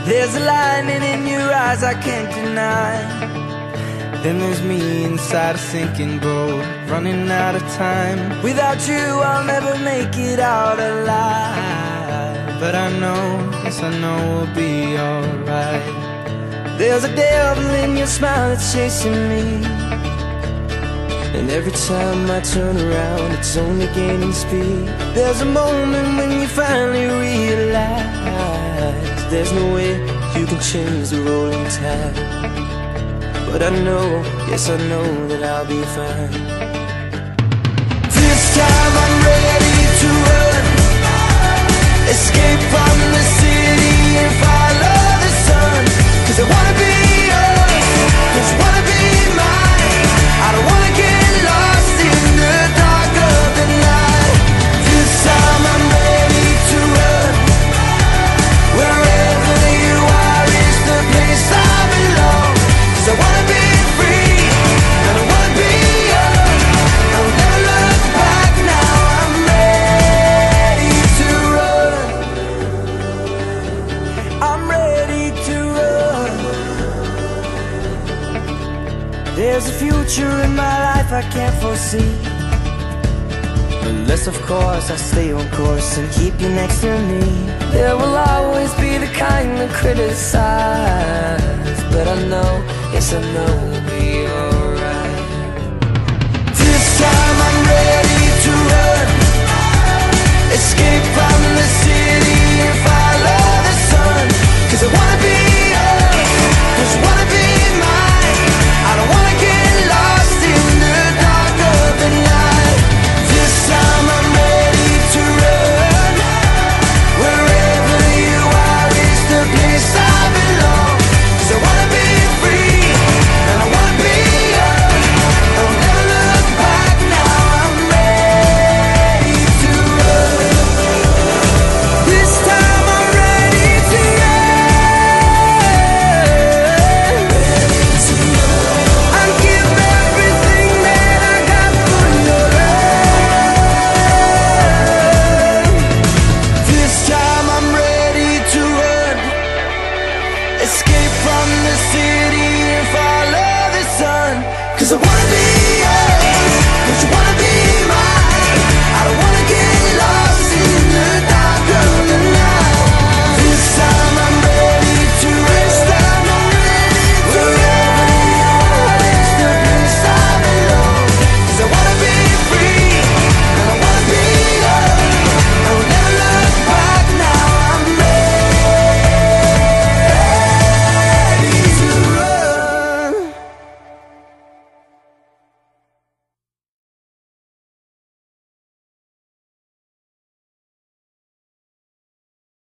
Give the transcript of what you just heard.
There's a lightning in your eyes I can't deny. Then there's me inside a sinking boat, running out of time. Without you I'll never make it out alive. But I know, yes I know we'll be alright. There's a devil in your smile that's chasing me, and every time I turn around it's only gaining speed. There's a moment when you finally realize there's no way you can change the rolling tide. But I know, yes I know that I'll be fine. This time I'm ready to run, escape from the city and follow the sun. Cause I wanna be yours, cause I wanna be mine. I don't wanna get lost in the dark of the night. This time I'm ready to run, wherever you are is the place I belong. Cause I wanna be free, and I wanna be young. I'll never look back now, I'm ready to run. I'm ready to run. There's a future in my life I can't foresee, unless of course I stay on course and keep you next to me. There will always be the kind that criticize, but I know, yes I know